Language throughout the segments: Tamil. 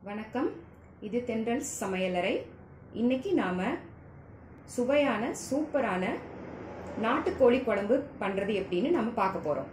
வணக்கம். இது தென்றல் சமையலறை. இன்னைக்கு நாம சுவையான சூப்பரான நாட்டுக்கோழி குழம்பு பண்றது எப்படின்னு நம்ம பார்க்க போறோம்.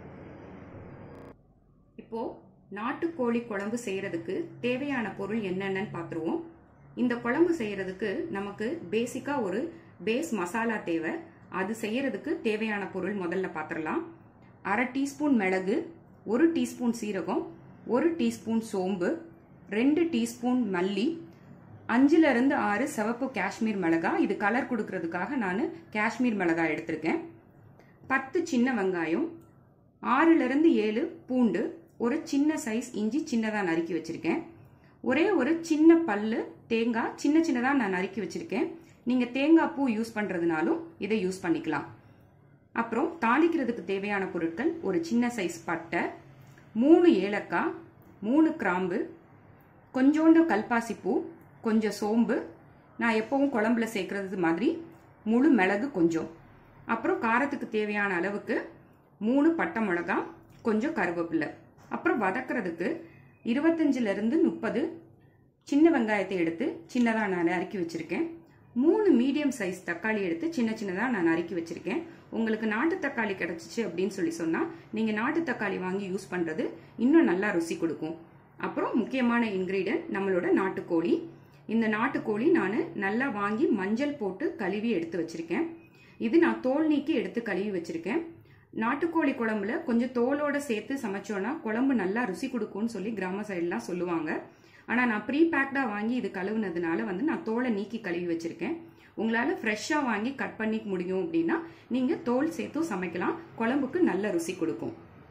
இப்போ நாட்டுக்கோழி குழம்பு செய்யறதுக்கு தேவையான பொருள் என்னென்னு பார்த்துருவோம். இந்த குழம்பு செய்யறதுக்கு நமக்கு பேசிக்கா ஒரு பேஸ் மசாலா தேவை. அது செய்யறதுக்கு தேவையான பொருள் முதல்ல பார்த்துடலாம். 1/2 டீஸ்பூன் மிளகு, 1 டீஸ்பூன் சீரகம், 1 டீஸ்பூன் சோம்பு, 2 டீஸ்பூன் மல்லி, 5லிருந்து 6 சிவப்பு காஷ்மீர் மிளகாய். இது கலர் கொடுக்கறதுக்காக நான் காஷ்மீர் மிளகாய் எடுத்திருக்கேன். 10 சின்ன வெங்காயம், 6லிருந்து 7 பூண்டு, ஒரு சின்ன சைஸ் இஞ்சி சின்னதாக நறுக்கி வச்சிருக்கேன். ஒரே ஒரு சின்ன பல்லு தேங்காய் சின்ன சின்னதாக நான் நறுக்கி வச்சிருக்கேன். நீங்கள் தேங்காய் பூ யூஸ் பண்ணுறதுனாலும் இதை யூஸ் பண்ணிக்கலாம். அப்புறம் தாளிக்கிறதுக்கு தேவையான பொருட்கள்: ஒரு சின்ன சைஸ் பட்டை, 3 ஏலக்காய், 3 கிராம்பு, கொஞ்சோண்டு கல்பாசிப்பூ, கொஞ்சம் சோம்பு, நான் எப்பவும் குழம்புல சேர்க்கறது மாதிரி முழு மிளகு கொஞ்சம், அப்புறம் காரத்துக்கு தேவையான அளவுக்கு 3 பட்டை மிளகாய், கொஞ்சம் கருவேப்பிலை. அப்புறம் வதக்கிறதுக்கு 25லிருந்து 30 சின்ன வெங்காயத்தை எடுத்து சின்னதாக நான் நறுக்கி வச்சிருக்கேன். 3 மீடியம் சைஸ் தக்காளி எடுத்து சின்ன சின்னதாக நான் நறுக்கி வச்சிருக்கேன். உங்களுக்கு நாட்டு தக்காளி கிடைச்சிச்சு அப்படின்னு சொன்னால் நீங்கள் நாட்டு தக்காளி வாங்கி யூஸ் பண்ணுறது இன்னும் நல்லா ருசி கொடுக்கும். அப்புறம் முக்கியமான இன்கிரீடியன்ட் நம்மளோட நாட்டுக்கோழி. இந்த நாட்டுக்கோழி நான் நல்லா வாங்கி மஞ்சள் போட்டு கழுவி எடுத்து வச்சிருக்கேன். இது நான் தோல் நீக்கி எடுத்து கழுவி வச்சிருக்கேன். நாட்டுக்கோழி குழம்புல கொஞ்சம் தோலோட சேர்த்து சமைச்சோன்னா குழம்பு நல்லா ருசி கொடுக்கும்னு சொல்லி கிராம சைட்லாம் சொல்லுவாங்க. ஆனால் நான் ப்ரீ பேக்டாக வாங்கி இது கழுவுனதுனால நான் தோலை நீக்கி கழுவி வச்சிருக்கேன். உங்களால் ஃப்ரெஷ்ஷாக வாங்கி கட் பண்ணி முடியும் அப்படின்னா நீங்கள் தோல் சேர்த்தும் சமைக்கலாம். குழம்புக்கு நல்ல ருசி கொடுக்கும்.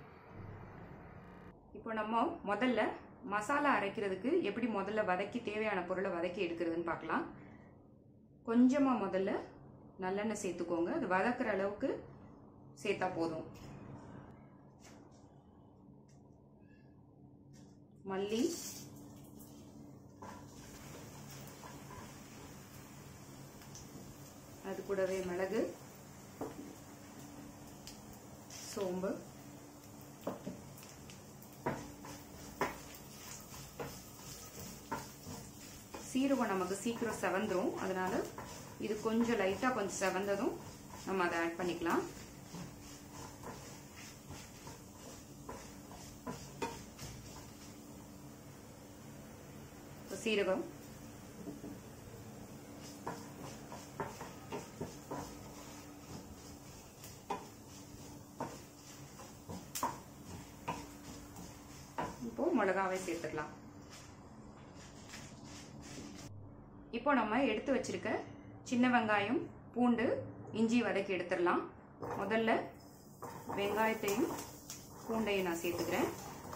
இப்போ நம்ம முதல்ல மசாலா அரைக்கிறதுக்கு எப்படி முதல்ல வதக்கி தேவையான பொருளை வதக்கி எடுக்கிறதுன்னு பார்க்கலாம். கொஞ்சமாக முதல்ல நல்லெண்ணெய் சேர்த்துக்கோங்க. அது வதக்குற அளவுக்கு சேர்த்தா போதும். மல்லி, அது கூடவே மிளகு, சோம்பு, சீரகம் நமக்கு சீக்கிரம் செவந்துரும். அதனால இது கொஞ்சம் லைட்டா கொஞ்சம் செவந்ததும் நம்ம அதை ஆட் பண்ணிக்கலாம். சீரகம், இப்போ மிளகாவை சேர்த்துக்கலாம். இப்போ நம்ம எடுத்து வச்சிருக்க சின்ன வெங்காயம், பூண்டு, இஞ்சி வதக்கி எடுத்துடலாம். முதல்ல வெங்காயத்தையும் பூண்டையும் நான் சேர்த்துக்கிறேன்.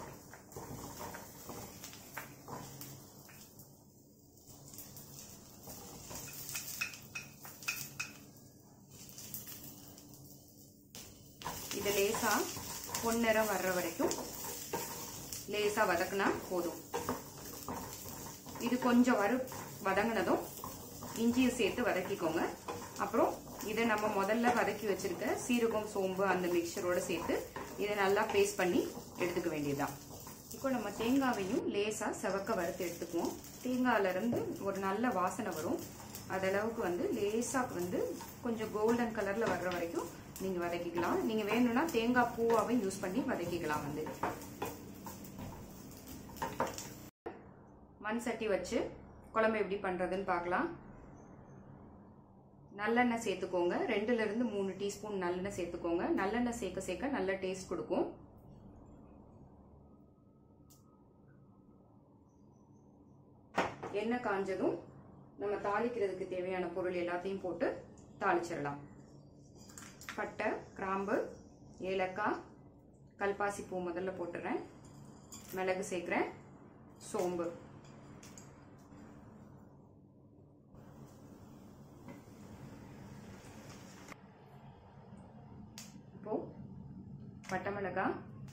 இது லேசா பொன்னிறம் வர்ற வரைக்கும் லேசா வதக்குனா போதும். இது கொஞ்சம் வதங்கினதும் இஞ்சியை சேர்த்து வதக்கிக்கோங்க. அப்புறம் இதை நம்ம முதல்ல வதக்கி வச்சிருக்க சீரகம், சோம்பு அந்த மிக்சரோட சேர்த்து இதை நல்லா பேஸ்ட் பண்ணி எடுத்துக்க வேண்டியதுதான். இப்போ நம்ம தேங்காவையும் லேசா செவக்க வறுத்து எடுத்துக்குவோம். தேங்காயில இருந்து ஒரு நல்ல வாசனை வரும். அதளவுக்கு லேசா கொஞ்சம் கோல்டன் கலர்ல வர்ற வரைக்கும் நீங்க வதக்கிக்கலாம். நீங்க வேணும்னா தேங்காய் பூவாவை யூஸ் பண்ணி வதக்கிக்கலாம். மண் சட்டி வச்சு குழம்பு எப்படி பண்றதுன்னு பார்க்கலாம். நல்லெண்ணெய் சேர்த்துக்கோங்க. 2லிருந்து 3 டீஸ்பூன் நல்லெண்ணெய் சேர்த்துக்கோங்க. நல்லெண்ணெய் சேர்க்க சேர்க்க நல்ல டேஸ்ட் கொடுக்கும். எண்ணெய் காஞ்சதும் நம்ம தாளிக்கிறதுக்கு தேவையான பொருள் எல்லாத்தையும் போட்டு தாளிச்சிடலாம். பட்டை, கிராம்பு, ஏலக்காய், கல்பாசி பூ முதல்ல போட்டுறேன். மிளகு சேர்க்கிறேன். சோம்பு, இப்போ பட்டை மிளகாய்,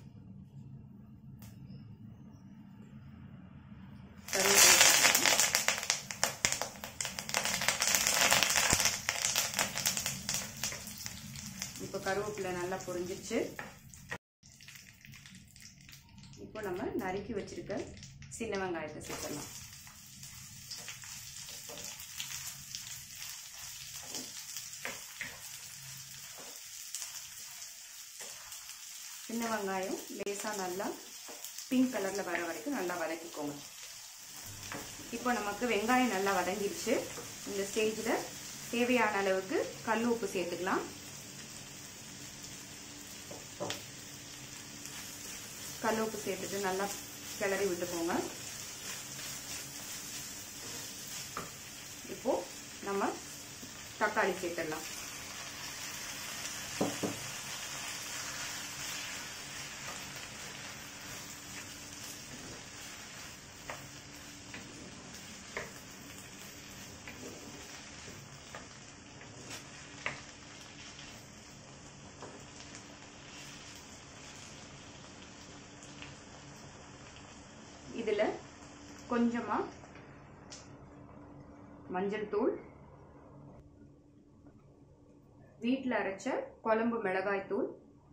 இப்போ கருவேப்பிலை நல்லா பொரிஞ்சிருச்சு. இப்போ நம்ம நறுக்கி வச்சிருக்க சின்ன வெங்காயத்தை சேர்க்கலாம். சின்ன வெங்காயம் லேசா நல்லா பிங்க் கலர்ல வர வரைக்கும் நல்லா வதக்கிக்கோங்க. இப்போ நமக்கு வெங்காயம் நல்லா வதங்கிடுச்சு. இந்த ஸ்டேஜ்ல தேவையான அளவுக்கு கல் உப்பு சேர்த்துக்கலாம். கல் உப்பு சேர்த்துட்டு நல்லா கிளறி விட்டுக்கோங்க. இப்போ நம்ம தக்காளி சேர்த்துடலாம். இதுல கொஞ்சமா மஞ்சள் தூள், வீட்டில் அரைச்ச குழம்பு மிளகாய் தூள்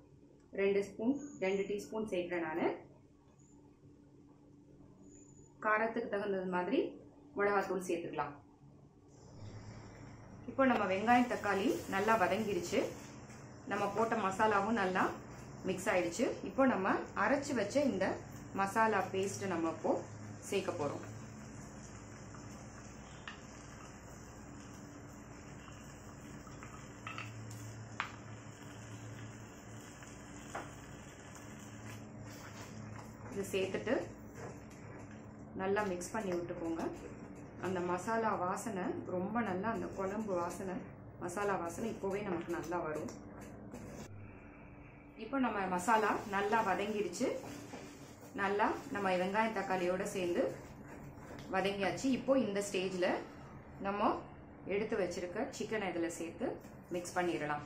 2 டீஸ்பூன் சேர்க்கிறேன். நான் காரத்துக்கு தகுந்தது மாதிரி மிளகாய் தூள் சேர்த்துக்கலாம். இப்போ நம்ம வெங்காயம் தக்காளி நல்லா வதங்கிருச்சு. நம்ம போட்ட மசாலாவும் நல்லா மிக்ஸ் ஆயிடுச்சு. இப்போ நம்ம அரைச்சு வச்ச இந்த மசாலா பேஸ்ட் நம்ம இப்போ சேர்க்க போறோம். இது சேர்த்துட்டு நல்லா மிக்ஸ் பண்ணி விட்டுக்கோங்க. அந்த மசாலா வாசனை ரொம்ப நல்லா, அந்த குழம்பு வாசனை, மசாலா வாசனை இப்போவே நமக்கு நல்லா வரும். இப்போ நம்ம மசாலா நல்லா வதங்கிடுச்சு. நல்லா நம்ம வெங்காயம் தக்காளியோட சேர்ந்து வதங்கியாச்சு. இப்போ இந்த ஸ்டேஜ்ல நம்ம எடுத்து வச்சிருக்க சிக்கனை இதுல சேர்த்து மிக்ஸ் பண்ணிடலாம்.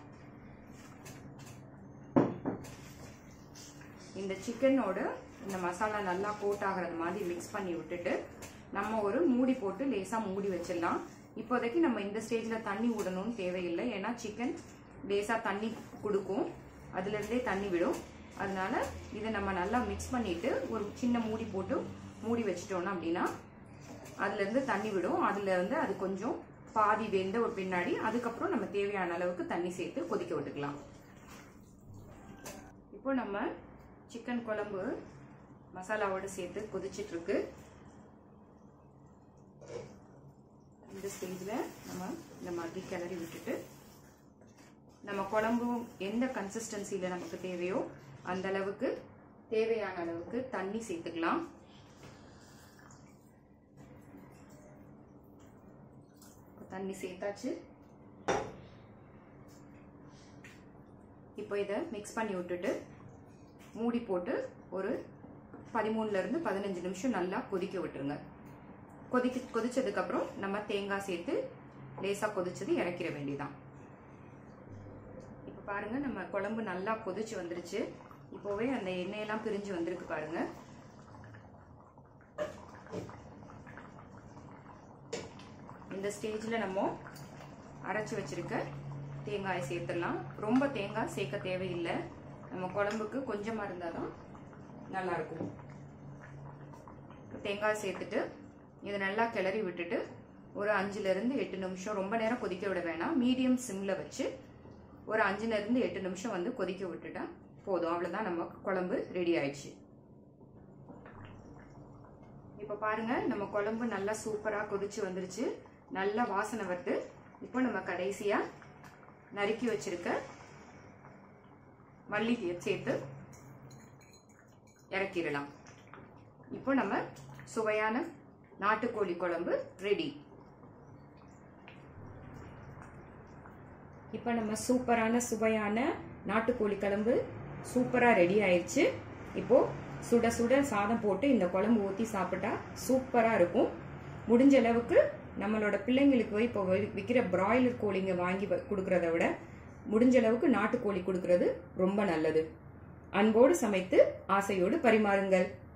இந்த சிக்கனோட இந்த மசாலா நல்லா கோட் ஆகிறது மாதிரி மிக்ஸ் பண்ணி விட்டுட்டு நம்ம ஒரு மூடி போட்டு லேசா மூடி வச்சிடலாம். இப்போதைக்கு நம்ம இந்த ஸ்டேஜ்ல தண்ணி விடணும்னு தேவையில்லை. ஏன்னா சிக்கன் லேசா தண்ணி கொடுக்கும், அதுல இருந்தே தண்ணி விடும். அதனால இதை நம்ம நல்லா மிக்ஸ் பண்ணிட்டு ஒரு சின்ன மூடி போட்டு மூடி வச்சிட்டோம்னா அப்படின்னா அதுல இருந்து தண்ணி விடும். அதுல இருந்து அது கொஞ்சம் பாதி வெந்த ஒரு பின்னாடி அதுக்கப்புறம் நம்ம தேவையான அளவுக்கு தண்ணி சேர்த்து கொதிக்க விட்டுக்கலாம். இப்போ நம்ம சிக்கன் குழம்பு மசாலாவோட சேர்த்து கொதிச்சிட்டு இருக்கு. இந்த ஸ்டேஜ்ல நம்ம இந்த மாதிரி கிளறி விட்டுட்டு நம்ம குழம்பு எந்த கன்சிஸ்டன்சில நமக்கு தேவையோ அந்த அளவுக்கு தேவையான அளவுக்கு தண்ணி சேர்த்துக்கலாம். தண்ணி சேர்த்தாச்சு. இப்போ இதை மிக்ஸ் பண்ணி விட்டுட்டு மூடி போட்டு ஒரு 13ல இருந்து 15 நிமிஷம் நல்லா கொதிக்க விட்டுருங்க. கொதிச்சதுக்கு அப்புறம் நம்ம தேங்காய் சேர்த்து லேசா கொதிச்சது இறக்கிற வேண்டியதான். இப்ப பாருங்க நம்ம குழம்பு நல்லா கொதிச்சு வந்துருச்சு. இப்போவே அந்த எண்ணெயெல்லாம் பிரிஞ்சு வந்திருக்கு பாருங்க. இந்த ஸ்டேஜ்ல நம்ம அரைச்சு வச்சிருக்க தேங்காயை சேர்த்துடலாம். ரொம்ப தேங்காய் சேர்க்க தேவையில்லை. நம்ம குழம்புக்கு கொஞ்சமா இருந்தாதான் நல்லா இருக்கும். தேங்காய் சேர்த்துட்டு இதை நல்லா கிளறி விட்டுட்டு ஒரு 5ல இருந்து 8 நிமிஷம், ரொம்ப நேரம் கொதிக்க விட வேணாம், மீடியம் சிம்ல வச்சு ஒரு 5ல இருந்து 8 நிமிஷம் வந்து கொதிக்க விட்டுட்டா போதும். அவ்வளவுதான், நம்ம குழம்பு ரெடி ஆயிடுச்சு. இப்ப பாருங்க நம்ம குழம்பு நல்லா சூப்பரா கொதிச்சு வந்துருச்சு. நல்லா வாசனை வருது. இப்போ நம்ம கடைசியா நறுக்கி வச்சிருக்க மல்லிகையை சேர்த்து இறக்கிடலாம். இப்போ நம்ம சுவையான நாட்டுக்கோழி குழம்பு ரெடி. இப்போ நம்ம சூப்பரான சுவையான நாட்டுக்கோழி குழம்பு சூப்பரா ரெடி ஆயிடுச்சு. இப்போ சுட சுட சாதம் போட்டு இந்த குழம்பு ஊற்றி சாப்பிட்டா சூப்பரா இருக்கும். முடிஞ்ச அளவுக்கு நம்மளோட பிள்ளைங்களுக்கு இப்போ விற்கிற பிராய்லர் கோழிங்க வாங்கி கொடுக்கறத விட முடிஞ்ச அளவுக்கு நாட்டுக்கோழி கொடுக்கறது ரொம்ப நல்லது. அன்போடு சமைத்து ஆசையோடு பரிமாறுங்கள்.